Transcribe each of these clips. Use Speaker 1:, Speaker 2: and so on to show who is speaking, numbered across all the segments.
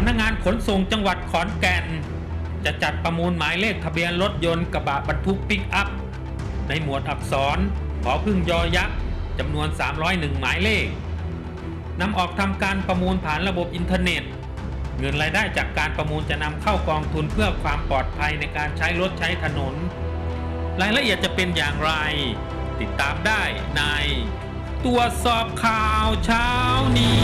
Speaker 1: ำนักงานขนส่งจังหวัดขอนแก่นจะจัดประมูลหมายเลขทะเบียนรถยนต์กระบะบรรทุกปิกอัพในหมวดอักษรผอพึ่งยอยักษ์จำนวน301หมายเลขนำออกทำการประมูลผ่านระบบอินเทอร์เน็ตเงินรายได้จากการประมูลจะนำเข้ากองทุนเพื่อความปลอดภัยในการใช้รถใช้ถนนรายละเอียดจะเป็นอย่างไรติดตามได้ในตรวจสอบข่าวเช้านี้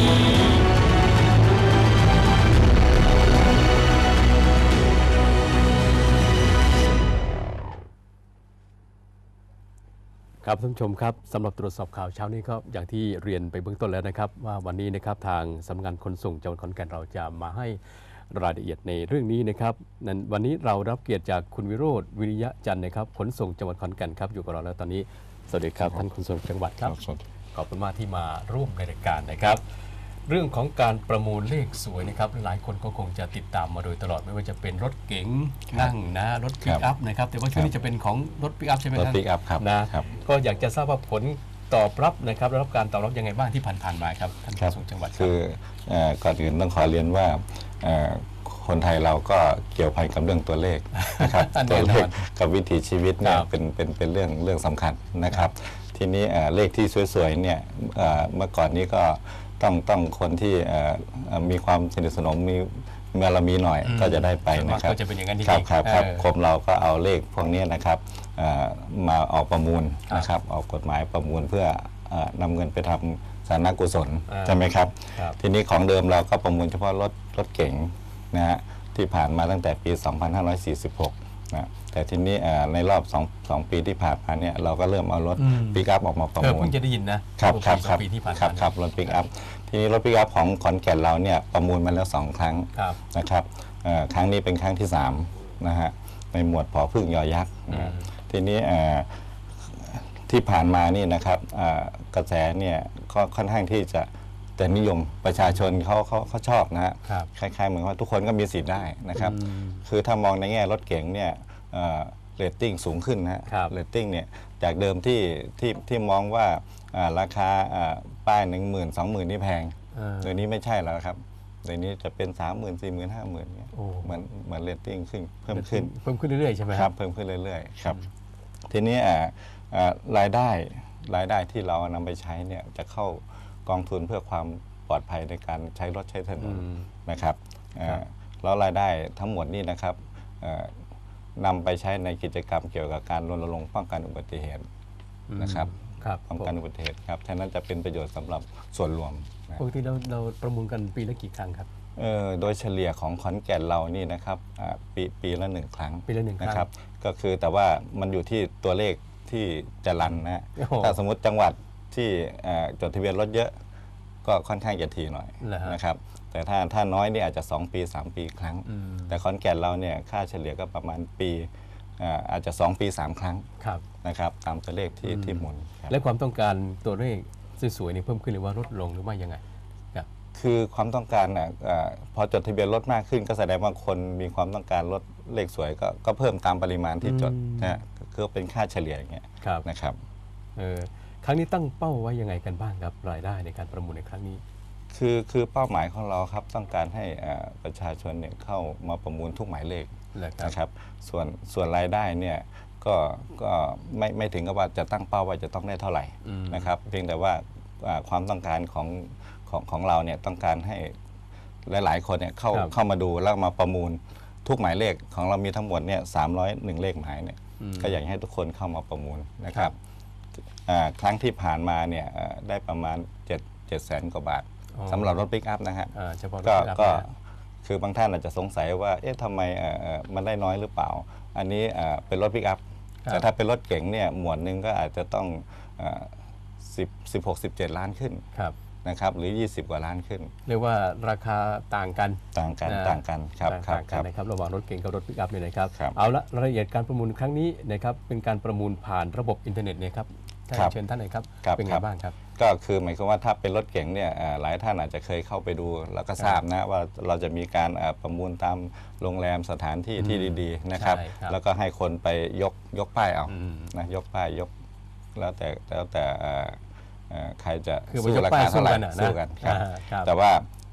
Speaker 2: ครับท่านผู้ชมครับสำหรับตรวจสอบข่าวเช้านี้ก็อย่างที่เรียนไปเบื้องต้นแล้วนะครับว่าวันนี้นะครับทางสำนักงานขนส่งจังหวัดขอนแก่นเราจะมาให้รายละเอียดในเรื่องนี้นะครับนั้นวันนี้เรารับเกียรติจากคุณวิโรจน์วิริยะจันทร์นะครับขนส่งจังหวัดขอนแก่นครับอยู่กับเราแล้วตอนนี้สวัสดีครับท่านขนส่งจังหวัดครับขอบคุณมากที่มาร่วมในรายการนะครับเรื่องของการประมูลเลขสวยนะครับหลายคนก็คงจะติดตามมาโดยตลอดไม่ว่าจะเป็นรถเก๋งนั่งนะรถปิกอัพนะครับแต่ว่าช่วงนี้จะเป็นของรถปิกอัพใช่ไหมครับ
Speaker 3: รถปิกอัพครับ
Speaker 2: นะก็อยากจะทราบว่าผลตอบรับนะครับรับการตอบรับยังไงบ้างที่ผ่านๆมาครับท่านขนส่งจังหวัด
Speaker 3: คือก่อนอื่นต้องขอเรียนว่าคนไทยเราก็เกี่ยวพันกับเรื่องตัวเลขนะครับตัวเลขกับวิถีชีวิตเนี่ยเป็นเรื่องสำคัญนะครับทีนี้เลขที่สวยๆเนี่ยเมื่อก่อนนี้ก็ต้องคนที่มีความสนิทสนมมีบารมีหน่อยก็จะได้ไปนะครับ
Speaker 2: จะเป็นอย่างนั้นที่
Speaker 3: ครับกรมเราก็เอาเลขพวกนี้นะครับมาออกประมูลนะครับออกกฎหมายประมูลเพื่อนำเงินไปทำสาธารณกุศลใช่ไหมครับทีนี้ของเดิมเราก็ประมูลเฉพาะรถเก๋งนะฮะที่ผ่านมาตั้งแต่ปี 2546นะแต่ทีนี้ในรอบ2 ปีที่ผ่านมาเนี่ยเราก็เริ่มเอารถปิกอัพออกมาประมูล
Speaker 2: เพิ่งจะได้ยินนะครับ
Speaker 3: ปีที่ผ่านมาครับรถปิกอัพทีนี้รถปิกอัพของขอนแก่นเราเนี่ยประมูลมาแล้ว2 ครั้งนะครับครั้งนี้เป็นครั้งที่3นะฮะในหมวดผอพึ่งยอยักษ์ทีนี้ที่ผ่านมานี่นะครับกระแสเนี่ยก็ค่อนข้างที่จะแต่นิยมประชาชนเขาชอบนะฮะคล้ายๆเหมือนว่าทุกคนก็มีสิทธิ์ได้นะครับคือถ้ามองในแง่รถเก๋งเนี่ยเรตติ้งสูงขึ้นนะฮะเรตติ้งเนี่ยจากเดิมที่มองว่าราคาป้าย 10,000 20,000 นี่แพงเดี๋ยวนี้ไม่ใช่แล้วครับเดี๋ยวนี้จะเป็น 30,000 40,000 50,000เนี่ยเหมือนเรตติ้งเพิ่มขึ้น
Speaker 2: เรื่อยๆใช่ไหม
Speaker 3: ครับเพิ่มขึ้นเรื่อยๆครับทีนี้รายได้ที่เรานำไปใช้เนี่ยจะเข้ากองทุนเพื่อความปลอดภัยในการใช้รถใช้ถนนนะครับแล้วรายได้ทั้งหมดนี่นะครับนำไปใช้ในกิจกรรมเกี่ยวกับการรณรงค์ป้องกันอุบัติเหตุนะครับป้องกันอุบัติเหตุครับฉะนั้นจะเป็นประโยชน์สำหรับส่วนรวม
Speaker 2: ปกติเราประมูลกันปีละกี่ครั้งครับ
Speaker 3: โดยเฉลี่ยของขอนแก่นเรานี่นะครับปีละ1 ครั้งนะครับก็คือแต่ว่ามันอยู่ที่ตัวเลขที่จะรันนะถ้าสมมติจังหวัดที่จดทะเบียนรถเยอะก็ค่อนข้างจะถี่หน่อยนะครับแต่ถ้าน้อยนี่อาจจะ2 ปี 3 ปีครั้งแต่ขอนแก่นเราเนี่ยค่าเฉลี่ยก็ประมาณปีอาจจะ2 ปี 3 ครั้งนะครับตามตัวเลขที่หมุน
Speaker 2: และความต้องการตัวเลขสวยๆนี่เพิ่มขึ้นหรือว่าลดลงหรือว่ายังไง
Speaker 3: คือความต้องการพอจดทะเบียนรถมากขึ้นก็แสดงว่าคนมีความต้องการรถเลขสวยก็เพิ่มตามปริมาณที่จดนะคือเป็นค่าเฉลี่ยอย่างเงี้ยนะครับ
Speaker 2: ครั้งนี้ตั้งเป้าไว้ยังไงกันบ้างครับรายได้ในการประมูลในครั้งนี้
Speaker 3: คือเป้าหมายของเราครับต้องการให้ประชาชนเนี่ยเข้ามาประมูลทุกหมายเลขนะครับส่วนรายได้เนี่ยก็ไม่ถึงกับว่าจะตั้งเป้าว่าจะต้องได้เท่าไหร่นะครับเพียงแต่ว่าความต้องการของเราเนี่ยต้องการให้หลายๆคนเนี่ยเข้ามาดูแล้วมาประมูลทุกหมายเลขของเรามีทั้งหมดเนี่ย301 เลขหมายเนี่ยก็อยากให้ทุกคนเข้ามาประมูลนะครับครั้งที่ผ่านมาเนี่ยได้ประมาณ700,000 กว่าบาทสำหรับรถปิกอัพนะฮะก็คือบางท่านอาจจะสงสัยว่าเอ๊ะทำไมมันได้น้อยหรือเปล่าอันนี้เป็นรถปิกอัพแต่ถ้าเป็นรถเก๋งเนี่ยหมวดหนึ่งก็อาจจะต้อง16-17 ล้านขึ้นนะครับหรือ20 กว่าล้านขึ้น
Speaker 2: เรียกว่าราคาต่างกัน
Speaker 3: ครับ
Speaker 2: นะครับระหว่างรถเก๋งกับรถปิกอัพเนี่ยนะครับเอาละรายละเอียดการประมูลครั้งนี้นะครับเป็นการประมูลผ่านระบบอินเทอร์เน็ตเนี่ยครับเชิญท่านหน่อยครับเป็นไงบ้างครับ
Speaker 3: ก็คือหมายความว่าถ้าเป็นรถเก๋งเนี่ยหลายท่านอาจจะเคยเข้าไปดูแล้วก็ทราบนะว่าเราจะมีการประมูลตามโรงแรมสถานที่ที่ดีๆนะครับแล้วก็ให้คนไปยกป้ายเอานะยกป้ายแล้วแต่ใครจะสู้ราคาเท่าไหร่สู้กันครับแต่ว่า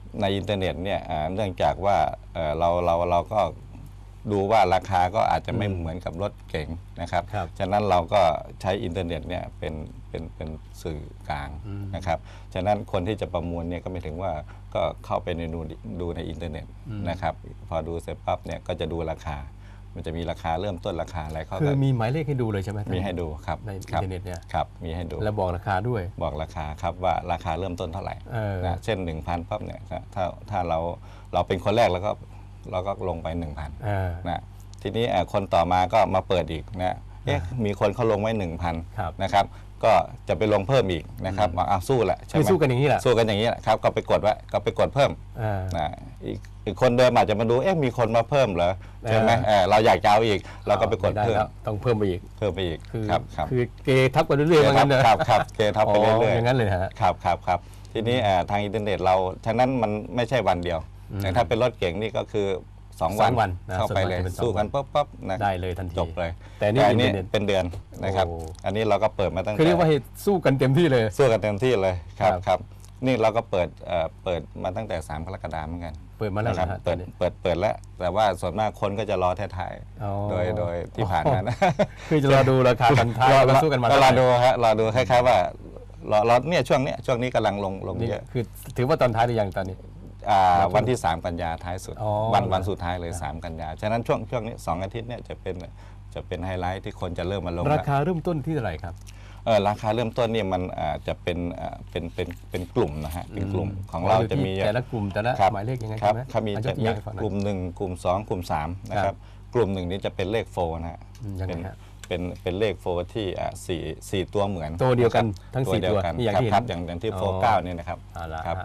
Speaker 3: ในอินเทอร์เน็ตเนี่ยเนื่องจากว่าเราก็ดูว่าราคาก็อาจจะไม่เหมือนกับรถเก๋งนะครับ ฉะนั้นเราก็ใช้อินเทอร์เน็ตเนี่ยเป็นสื่อกลางนะครับฉะนั้นคนที่จะประมวลเนี่ยก็ไม่ถึงว่าก็เข้าไปในดูในอินเทอร์เน็ตนะครับพอดูเสร็จปั๊บเนี่ยก็จะดูราคามันจะมีราคาเริ่มต้นราคาอะไรเขา
Speaker 2: คือมีหมายเลขให้ดูเลยใช่ไหม
Speaker 3: มีให้ดูครับ
Speaker 2: ในอินเทอร์เน็ตเนี่ย
Speaker 3: ครับมีให้ดู
Speaker 2: แล้วบอกราคาด้วย
Speaker 3: บอกราคาครับว่าราคาเริ่มต้นเท่าไหร่นะเช่น 1,000ปั๊บเนี่ยถ้าเราเป็นคนแรกแล้วก็เราก็ลงไป 1,000นะทีนี้คนต่อมาก็มาเปิดอีกนะมีคนเขาลงไว้ 1,000 นะครับก็จะไปลงเพิ่มอีกนะครับเอาสู้แหละใช่ไหม
Speaker 2: สู้กันอย่างนี้แหละ
Speaker 3: สู้กันอย่างนี้แหละครับก็ไปกดไว้ก็ไปกดเพิ่มนะอีกคนเดิมอาจจะมาดูมีคนมาเพิ่มเหรอใช่ไหมเราอยากจะเอาอีกเราก็ไปกดเพิ่ม
Speaker 2: ต้องเพิ่มไปอีก
Speaker 3: ครับ
Speaker 2: คือเกทับกันเรื่อยๆอย่างนั้น
Speaker 3: ครับเกทับไปเรื่อยๆ
Speaker 2: อย่างนั้นเลยฮะ
Speaker 3: ครับทีนี้ทางอินเทอร์เน็ตเราฉะนั้นมันไม่ใช่วันเดียวแต่ถ้าเป็นรถเก๋งนี่ก็คือ2 วันเข้าไปเลยสู้กันปั๊บนะ
Speaker 2: ได้เลยทันที
Speaker 3: จบเลย
Speaker 2: แต่นี่
Speaker 3: เป็นเดือนนะครับอันนี้เราก็เปิดมาตั้งแต่
Speaker 2: คือเรียกว่าสู้กันเต็มที่เลย
Speaker 3: สู้กันเต็มที่เลยครับนี่เราก็เปิดมาตั้งแต่3 กรกฎาคมเหมือนกัน
Speaker 2: เปิดมาแล้ว
Speaker 3: ครับเปิดแล้วแต่ว่าส่วนมากคนก็จะรอท้ายๆโดยที่ผ่านมานะ
Speaker 2: คือจะรอดูราคากันท้ายเราสู้กันมา
Speaker 3: รอดูฮะรอดูคล้ายๆว่ารอเนี่ยช่วงนี้กำลังลงเยอะ
Speaker 2: คือถือว่าตอนท้ายหรือยังตอนนี้
Speaker 3: วันที่3 กันยาท้ายสุดวันสุดท้ายเลย3 กันยาฉะนั้นช่วงนี้2 อาทิตย์เนี่ยจะเป็นไฮไลท์ที่คนจะเริ่มมาลง
Speaker 2: ราคาเริ่มต้นที่เท่าไหร่ครับ
Speaker 3: ราคาเริ่มต้นเนี่ยมันจะเป็นกลุ่มนะฮะเป็นกลุ่มของเราจะมี
Speaker 2: แต่ละกลุ่มแต่ละหมายเลขยังไง
Speaker 3: ครับเขามีจะมีกลุ่ม1กลุ่ม2กลุ่ม3นะครับกลุ่ม1นี้จะเป็นเลขโฟนะฮะเป็นเลขโฟที่4 ตัวเหมือน
Speaker 2: ตัวเดียวกันทั้ง4 ตัว
Speaker 3: ครับอย่างที่โฟ9เนี่ยนะครับครับ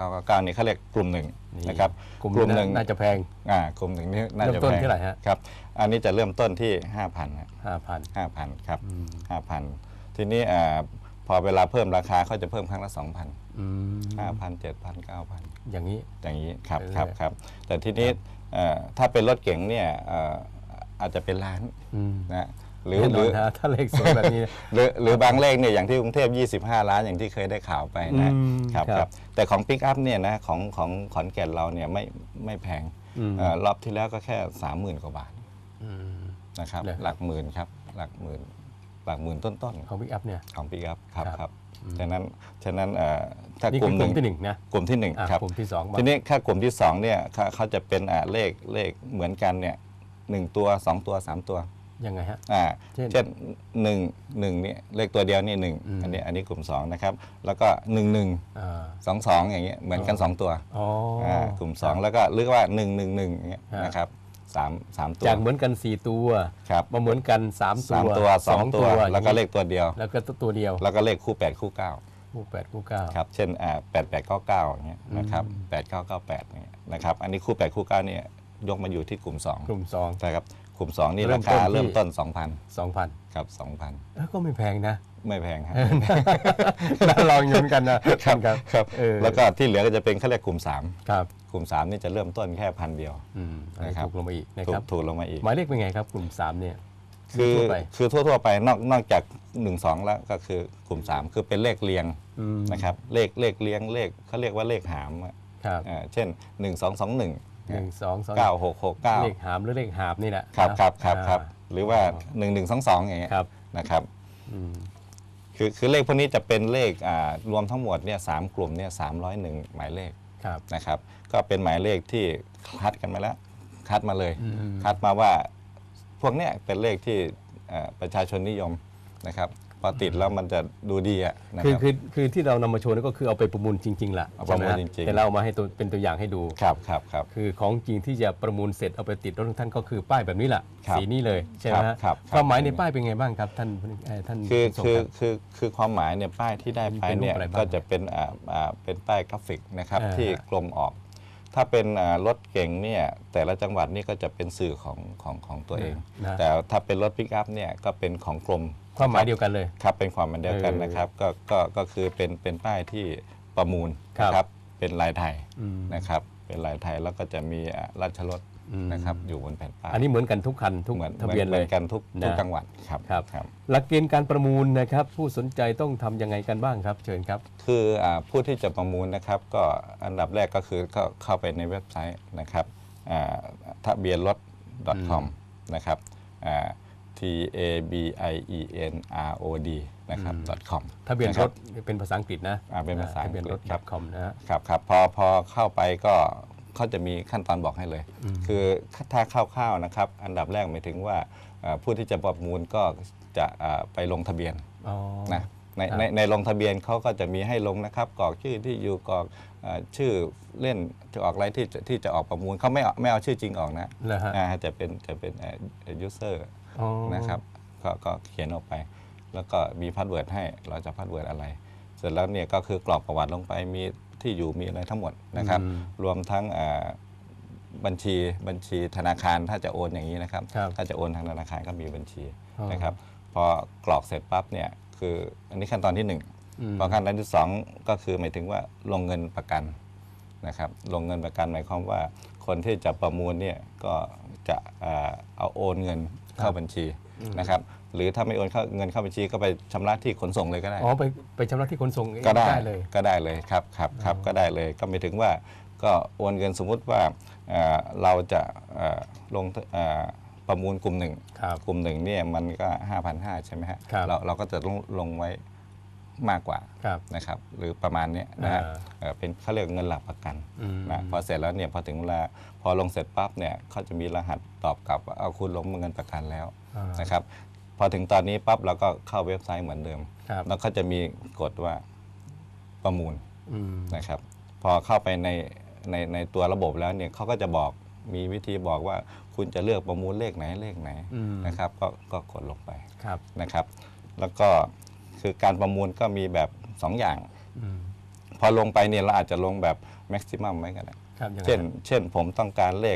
Speaker 3: 9นี่เขาเรียกกลุ่ม1นะครับ
Speaker 2: กลุ่ม1น่าจะแพง
Speaker 3: กลุ่ม1นี่น่าจะแพง
Speaker 2: เริ่มต้นเท่าไหร่ฮะ
Speaker 3: ครับอันนี้จะเริ่มต้นที่ 5,000
Speaker 2: นะ
Speaker 3: 5,000ครับ 5,000 ทีนี้พอเวลาเพิ่มราคาเขาจะเพิ่มครั้งละ 2,000 5,000 7,000 9,000
Speaker 2: อย่างนี้
Speaker 3: ครับแต่ทีนี้ถ้าเป็นรถเก๋งเนี่ยอาจจะเป็นล้านนะหรือ
Speaker 2: ถ้าเลขสวยแบบนี้
Speaker 3: หรือบางเลขเนี่ยอย่างที่กรุงเทพ25 ล้านอย่างที่เคยได้ข่าวไปนะครับแต่ของปิกอัพเนี่ยนะของขอนแก่นเราเนี่ยไม่แพงรอบที่แล้วก็แค่ 30,000 กว่าบาทนะครับหลักหมื่นครับหลักหมื่นต้น
Speaker 2: ของปิกอัพเนี่ย
Speaker 3: ของปิกอัพครับฉะนั้นถ้า
Speaker 2: กลุ่มที่1นะ
Speaker 3: กลุ่มที่1ครับ
Speaker 2: กลุ่มที่2
Speaker 3: ทีนี้ถ้ากลุ่มที่2เนี่ยเขาจะเป็นเลขเหมือนกันเนี่ย1 ตัว 2 ตัว 3 ตัว
Speaker 2: ยังไงฮะ
Speaker 3: เช่น1นี่เลขตัวเดียวนี่1อันนี้กลุ่ม2นะครับแล้วก็11 22อย่างเงี้ยเหมือนกัน2 ตัวกลุ่ม2แล้วก็เรียกว่า111อย่างเงี้ยนะครับ3 ตัว
Speaker 2: จากเหมือนกัน4 ตัวมาเหมือนกัน3 ตัว
Speaker 3: 2 ตัวแล้วก็เลขตัวเดียว
Speaker 2: แล้วก็ตัวเดียว
Speaker 3: แล้วก็เลขคู่8คู่9ครับเช่น8899อย่างเงี้ยนะครับ8998อย่างเงี้ยนะครับอันนี้คู่8คู่9เนี่ยยกมาอยู่ที่กลุ่ม2ใช่ครับกลุ่ม2นี่ราคาเริ่มต้น 2,000 ครับ 2,000
Speaker 2: ก็ไม่แพงนะ
Speaker 3: ไม่แพงครับ
Speaker 2: ลองยืนกันนะครับ
Speaker 3: แล้วก็ที่เหลือก็จะเป็นเขาเรียกกลุ่ม3ครับกลุ่ม3นี่จะเริ่มต้นแค่1,000 เดียว
Speaker 2: นะครับถูกลงมาอีกนะครับ
Speaker 3: ถูกลงมาอีก
Speaker 2: หมายเลขเป็นไงครับกลุ่ม3เนี่ย
Speaker 3: คือทั่วไปนอกจาก1 2แล้วก็คือกลุ่ม3คือเป็นเลขเรียงนะครับเลขเรียงเลขเขาเรียกว่าเลขหามเช่น1221
Speaker 2: 1 2 2
Speaker 3: 9669
Speaker 2: เลขหามหรือเลขหาบนี่แหละ
Speaker 3: ครับหรือว่า1122อย่างเงี้ยนะครับคือเลขพวกนี้จะเป็นเลขรวมทั้งหมดเนี่ย3 กลุ่มเนี่ย301 หมายเลขนะครับก็เป็นหมายเลขที่คัดกันมาแล้วคัดมาเลยคัดมาว่าพวกเนี้ยเป็นเลขที่ประชาชนนิยมนะครับพอติดแล้วมันจะดูดีอ่ะนะครับ
Speaker 2: คือที่เรานำมาโชว์นี่ก็คือเอาไปประมูลจริงๆแหละ
Speaker 3: ประมูลจริงๆ
Speaker 2: แต่เรามาให้เป็นตัวอย่างให้ดู
Speaker 3: ครับ
Speaker 2: คือของจริงที่จะประมูลเสร็จเอาไปติดรถของท่านก็คือป้ายแบบนี้แหละสีนี้เลยใช่ไหมครับความหมายในป้ายเป็นไงบ้างครับท่าน
Speaker 3: คือความหมายเนี่ยป้ายที่ได้ไปเนี่ยก็จะเป็นป้ายกราฟิกนะครับที่กลมออกถ้าเป็นรถเก๋งเนี่ยแต่ละจังหวัดนี่ก็จะเป็นสื่อของตัวเองแต่ถ้าเป็นรถปิกอัพเนี่ยก็เป็นของกรม
Speaker 2: ความหมายเดียวกันเลย
Speaker 3: ครับเป็นความหมายเดียวกันนะครับก็คือเป็นป้ายที่ประมูลนะครับเป็นลายไทยนะครับเป็นลายไทยแล้วก็จะมีราชรถนะครับอยู่บนแผ่นป้าย
Speaker 2: อันนี้เหมือนกันทุกคันทุกทะเบียนเลย
Speaker 3: เหมือนกันทุกจังหวัดครับ
Speaker 2: ครับหลักเกณฑ์การประมูลนะครับผู้สนใจต้องทำยังไงกันบ้างครับเชิญครับ
Speaker 3: คือผู้ที่จะประมูลนะครับก็อันดับแรกก็คือเข้าไปในเว็บไซต์นะครับทะเบียนรถ .com นะครับTABIENROD นะครับ .com
Speaker 2: ทะเบียนรถเป็นภาษาอังกฤษนะ
Speaker 3: เป็นภาษาอังกฤษ
Speaker 2: ทะเบียนรถ .com
Speaker 3: ครับพอเข้าไปก็เขาจะมีขั้นตอนบอกให้เลยคือถ้าคร่าวๆนะครับอันดับแรกหมายถึงว่าผู้ที่จะประมูลก็จะไปลงทะเบียนนะในลงทะเบียนเขาก็จะมีให้ลงนะครับกรอกชื่อที่อยู่กรอกชื่อเล่นจะออกอะไรที่จะออกประมูลเขาไม่เอาชื่อจริงออกนะจะเป็นuser นะครับก็เขียนออกไปแล้วก็มีพาสเวิร์ดให้เราจะพาสเวิร์ดอะไรเสร็จแล้วเนี่ยก็คือกรอกประวัติลงไปมีที่อยู่มีอะไรทั้งหมดนะครับรวมทั้งบัญชีธนาคารถ้าจะโอนอย่างนี้นะครับถ้าจะโอนทางธนาคารก็มีบัญชีนะครับพอกรอกเสร็จปั๊บเนี่ยคืออันนี้ขั้นตอนที่1พอขั้นตอนที่2ก็คือหมายถึงว่าลงเงินประกันนะครับลงเงินประกันหมายความว่าคนที่จะประมูลเนี่ยก็จะเอาโอนเงินเข้าบัญชีนะครับหรือถ้าไม่โอนเงินเข้าบัญชีก็ไปชำระที่ขนส่งเลยก็ได้
Speaker 2: ไปชำระที่ขนส่ง
Speaker 3: ก็ได้เลยครับก็ได้เลยก็หมายถึงว่าก็โอนเงินสมมุติว่าเราจะลงประมูลกลุ่มหนึ่งเนี่ยมันก็ 5,500 ใช่ไหมฮะเราก็จะลงไว้มากกว่านะครับหรือประมาณนี้นะฮะเป็นเขาเรียกเงินหลักประกันนะพอเสร็จแล้วเนี่ยพอถึงเวลาพอลงเสร็จปั๊บเนี่ยเขาจะมีรหัสตอบกลับว่าเอาคุณลงเงินประกันแล้วนะครับพอถึงตอนนี้ปั๊บเราก็เข้าเว็บไซต์เหมือนเดิมแล้วก็จะมีกฎว่าประมูลนะครับพอเข้าไปในตัวระบบแล้วเนี่ยเขาก็จะบอกมีวิธีบอกว่าคุณจะเลือกประมูลเลขไหนนะครับก็กดลงไปนะครับแล้วก็คือการประมูลก็มีแบบ2อย่างพอลงไปเนี่ยเราอาจจะลงแบบแม็กซิมัมไว้ก็ได้เช่นผมต้องการเลข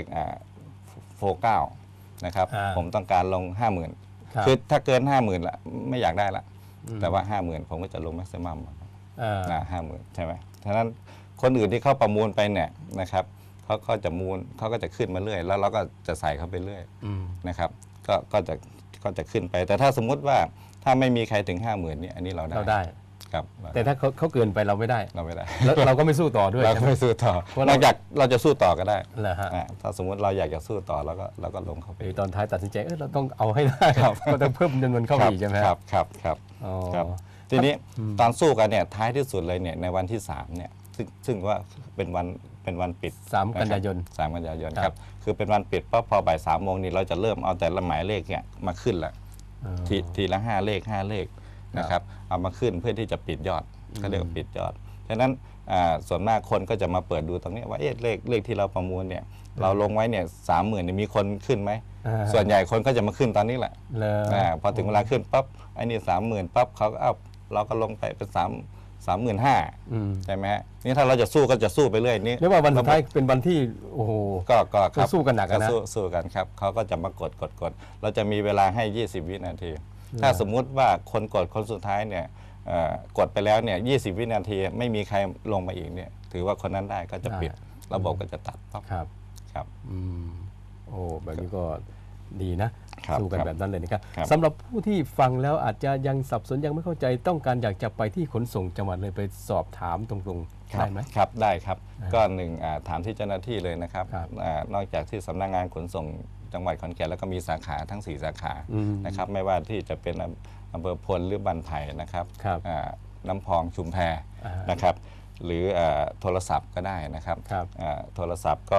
Speaker 3: 49นะครับผมต้องการลง 50,000คือถ้าเกิน 50,000ละไม่อยากได้ละแต่ว่า 50,000ผมก็จะลงแม็กซิมัมนะ50,000ใช่ไหมฉะนั้นคนอื่นที่เขาประมูลไปเนี่ยนะครับเขาก็จะขึ้นมาเรื่อยแล้วเราก็จะใส่เข้าไปเรื่อยนะครับก็จะขึ้นไปแต่ถ้าสมมุติว่าถ้าไม่มีใครถึง 50,000นี่อันนี้เราได้ครับ
Speaker 2: แต่ถ้าเขาเกินไปเราไม่ได้
Speaker 3: แล้ว
Speaker 2: เราก็ไม่สู้ต่อด้วย
Speaker 3: เราไม่สู้ต่อนอกจากเราจะสู้ต่อก็ได้ถ้าสมมติเราอยากจะสู้ต่อเราก็ลงเข้าไป
Speaker 2: ตอนท้ายตัดสินใจเราต้องเอาให้ได้ก็ต้องเพิ่มจำนวนเข้าไปอีกใช่ไหม
Speaker 3: ครับทีนี้ตอนสู้กันเนี่ยท้ายที่สุดเลยเนี่ยในวันที่3เนี่ยซึ่งว่าเป็นวันปิด
Speaker 2: 3 กันยายน
Speaker 3: ครับคือเป็นวันปิดพอบ่าย 3 โมงนี่เราจะเริ่มเอาแต่ละหมายเลขเนี่ยมาขึ้นละทีละ5 เลขนะครับเอามาขึ้นเพื่อที่จะปิดยอดเขาเรียกว่าปิดยอดฉะนั้นส่วนมากคนก็จะมาเปิดดูตรงนี้ว่าเลขที่เราประมูลเนี่ยเราลงไว้เนี่ย30,000มีคนขึ้นไหมส่วนใหญ่คนก็จะมาขึ้นตอนนี้แหละพอถึงเวลาขึ้นปั๊บไอ้นี่30,000ปั๊บเขาก็เราก็ลงไปเป็น35,000ใช่ไหมฮะนี่ถ้าเราจะสู้ก็จะสู้ไปเรื่อยนี่
Speaker 2: เรียกว่าวันสุดท้ายเป็นวันที่โอ้โห
Speaker 3: ก็
Speaker 2: สู้กันหนักนะ
Speaker 3: สู้กันครับเขาก็จะมากดเราจะมีเวลาให้20 วินาทีถ้าสมมุติว่าคนกดคนสุดท้ายเนี่ยกดไปแล้วเนี่ย20 วินาทีไม่มีใครลงมาอีกเนี่ยถือว่าคนนั้นได้ก็จะปิดระบบก็จะตัดครับ
Speaker 2: โอ้แบบนี้ก็ดีนะสู้กันแบบนั้นเลยนะครับสำหรับผู้ที่ฟังแล้วอาจจะยังสับสนยังไม่เข้าใจต้องการอยากจะไปที่ขนส่งจังหวัดเลยไปสอบถามตรงๆได้ไหม
Speaker 3: ครับได้ครับก็ถามที่เจ้าหน้าที่เลยนะครับนอกจากที่สำนักงานขนส่งจังหวัดขอนแก่นแล้วก็มีสาขาทั้ง4สาขานะครับไม่ว่าที่จะเป็นอำเภอพลหรือบันไผ่นะครับน้ำพองชุมแพนะครับหรือโทรศัพท์ก็ได้นะครับโทรศัพท์ก็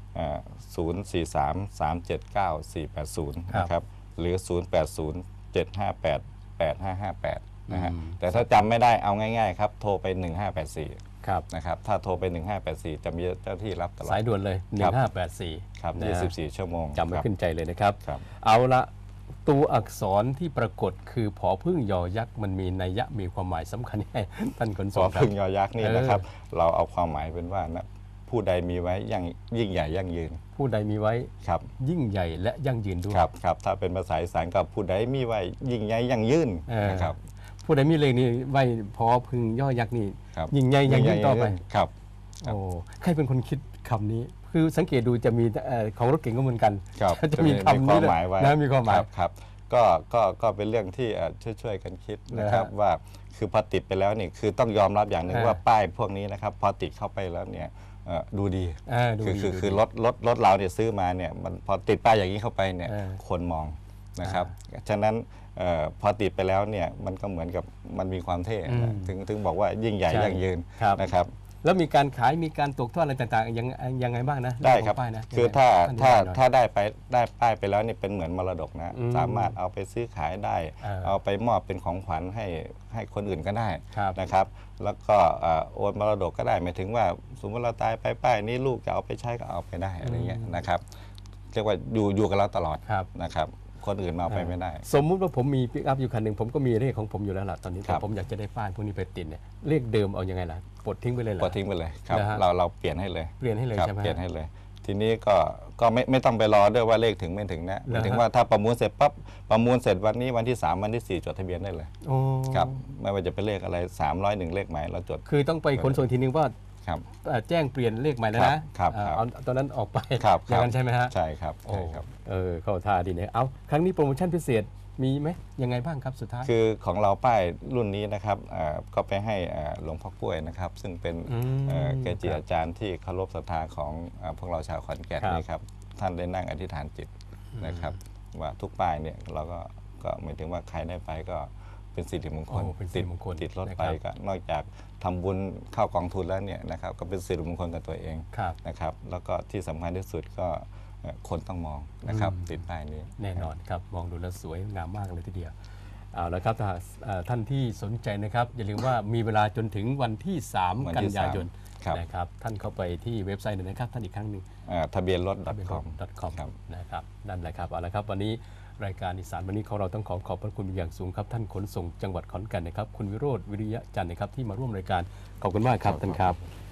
Speaker 3: 043-379-480นะครับหรือ080-758-8558นะฮะแต่ถ้าจำไม่ได้เอาง่ายๆครับโทรไป1584นะครับถ้าโทรไป1584จะมีเจ้าที่รับตลอด
Speaker 2: สายด่วนเลย1584
Speaker 3: ครับ24 ชั่วโมง
Speaker 2: จำไม่ขึ้นใจเลยนะครับเอาละตัวอักษรที่ปรากฏคือผอพึ่งยอยักษ์มันมีนัยยะมีความหมายสำคัญให้ท่านขนส่ง
Speaker 3: ผอพึ่งยอยักษ์นี่นะครับเราเอาความหมายเป็นว่านะผู้ใดมีไว้ยิ่งใหญ่ยั่งยืน
Speaker 2: ผู้ใดมีไว้
Speaker 3: ครับ
Speaker 2: ยิ่งใหญ่และยั่งยืนด้วย
Speaker 3: ครับถ้าเป็นภาษาอีสานกับผู้ใดมีไว้ยิ่งใหญ่ยั่งยืนนะครับ
Speaker 2: ผู้ใดมีเลขนี่ไว้พอพึงย่อยักษ์นี่ยิ่งใหญ่ยั่งยืนต่อไป
Speaker 3: ครับ
Speaker 2: โอ้ใครเป็นคนคิดคำนี้คือสังเกตดูจะมีของรถเก๋งก็เหมือนกัน
Speaker 3: ครับ
Speaker 2: จะมีคำนี้
Speaker 3: ความหมายไว้
Speaker 2: นะมีความหมาย
Speaker 3: ครับก็เป็นเรื่องที่ช่วยกันคิดนะครับ
Speaker 2: นะฮะ
Speaker 3: ว่าคือพอติดไปแล้วนี่คือต้องยอมรับอย่างหนึ่งว่าป้ายพวกนี้นะครับพอติดเข้าไปแล้วเนี่ยดูดี
Speaker 2: ดูดี
Speaker 3: คือรถเราเนี่ยซื้อมาเนี่ยมันพอติดป้ายอย่างนี้เข้าไปเนี่ย คนมองนะครับฉะนั้นพอติดไปแล้วเนี่ยมันก็เหมือนกับมันมีความเท่นะถึงบอกว่ายิ่งใหญ่
Speaker 2: ใช่
Speaker 3: ยั่งยืน
Speaker 2: ครับ
Speaker 3: นะครับ
Speaker 2: แล้วมีการขายมีการตกทอดอะไรต่างๆยังไงบ้างนะ
Speaker 3: ได้ครับ
Speaker 2: เองของป้ายนะ
Speaker 3: คือ
Speaker 2: ยังไง
Speaker 3: ถ้า
Speaker 2: ท่นอธิบยหน่อย
Speaker 3: ได้ป้ายไปแล้วนี่เป็นเหมือนมรดกนะ สามารถเอาไปซื้อขายได้ เอาไปมอบเป็นของขวัญให้คนอื่นก็ได้
Speaker 2: ครับ
Speaker 3: นะครับ แล้วก็โอนมรดกก็ได้หมายถึงว่าสมมติเราตายไปป้ายนี้ลูกจะเอาไปใช้ก็เอาไปได้อะไรเงี้ยนะครับเรียกว่าอยู่กับเราตลอด
Speaker 2: ครับ
Speaker 3: นะครับคนอื่นมาเอาไปไม่ได้
Speaker 2: สมมุติว่าผมมีปิกอัพอยู่คันหนึ่งผมก็มีเลขของผมอยู่แล้วล่ะตอนนี้
Speaker 3: ครั
Speaker 2: แต่
Speaker 3: บ
Speaker 2: ผมอยากจะได้ป้ายพวกนี้ไปติดเนี่ยเลขเดิมเอายังไงล่ะปลดทิ้งไปเลยเหรอ
Speaker 3: ก็ทิ้งไปเลยครับ
Speaker 2: นะฮะ
Speaker 3: เราเปลี่ยนให้เลย
Speaker 2: เปลี่ยนให้เลย
Speaker 3: ครับ
Speaker 2: ใช่ไหม
Speaker 3: เปลี่ยนให้เลย ทีนี้ก็ไม่ต้องไปรอด้วยว่าเลขถึงไม่ถึงนะหมายถึงว่าถ้าประมูลเสร็จปั๊บประมูลเสร็จวันนี้วันที่ 3 วันที่ 4 จดทะเบียนได้เลย
Speaker 2: โอ้
Speaker 3: ครับไม่ว่าจะเป็นเลขอะไร301เลขหมายเราจด
Speaker 2: คือต้องไปขนส่งทีนึงว่า
Speaker 3: ครับ
Speaker 2: แจ้งเปลี่ยนเลขใหม่แล้วนะครับ เอาตอนนั้นออกไป
Speaker 3: ครับ
Speaker 2: อย่างนั้นใช่ไหมฮะ
Speaker 3: ใช่ครับ
Speaker 2: โอ้
Speaker 3: ใช่ครับ
Speaker 2: เข้าท่าดีเนี่ยเอาครั้งนี้โปรโมชั่นพิเศษมีไหมยังไงบ้างครับสุดท้าย
Speaker 3: คือของเราป้ายรุ่นนี้นะครับก็ไปให้หลวงพ่อกล้วยนะครับ ซึ่งเป็นเกจิอาจารย์ที่เคารพศรัทธาของพวกเราชาวขอนแก่น
Speaker 2: ครับ
Speaker 3: นี่ครับท่านได้นั่งอธิษฐานจิตนะครับ ว่าทุกป้ายเนี่ยเราก็หมายถึงว่าใครได้ไปก็เป็นสิริมงคล
Speaker 2: โอ้เป็นสิริมงคล
Speaker 3: ติดรถ
Speaker 2: นะค
Speaker 3: ไป
Speaker 2: รับ
Speaker 3: ก็นอกจากทำบุญเข้ากองทุนแล้วเนี่ยนะครับก็เป็นสิริมงคลกับตัวเอง
Speaker 2: ครับ
Speaker 3: นะครับ แล้วก็ที่สำคัญที่สุดก็คนต้องมองนะครับ ติดป้ายนี้
Speaker 2: แน่นอนครับมองดูแล้วสวยงามมากเลยทีเดียวเอาละครับถ้าท่านที่สนใจนะครับอย่าลืมว่ามีเวลาจนถึงวันที่ 3
Speaker 3: วัน
Speaker 2: กัน
Speaker 3: ที่
Speaker 2: ยายน
Speaker 3: ครับ
Speaker 2: นะครับท่านเข้าไปที่เว็บไซต์หนึ่งนะครับท่านอีกครั้งหนึ่ง
Speaker 3: ทะเบียนรถ
Speaker 2: .com
Speaker 3: .com ครับ
Speaker 2: นะครับนั่นแหละครับเอาละครับวันนี้รายการอีสานวันนี้ของเราต้องขอบพระคุณเป็นอย่างสูงครับท่านขนส่งจังหวัดขอนแก่นนะครับคุณวิโรธวิริยะจันทร์นะครับที่มาร่วมรายการขอบคุณมากครับท่านครับ